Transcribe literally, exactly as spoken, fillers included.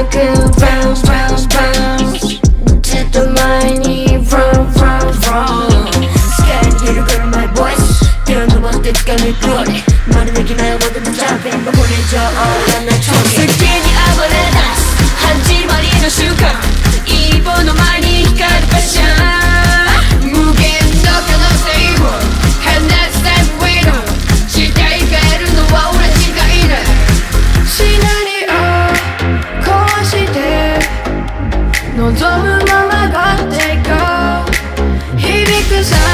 く bounce bounce bounce ずっと前に run run run スカイに広がる my voice 手を伸ばして掴みくわれまるできないほどのジャンピングこれ以上俺の挑戦好きに暴れ出す始まりの瞬間一歩の前に光るパッション無限の可能性を離すタイムウィードしていかえるのは俺しかいないシナリオ壊して望むままがっていこう響くさ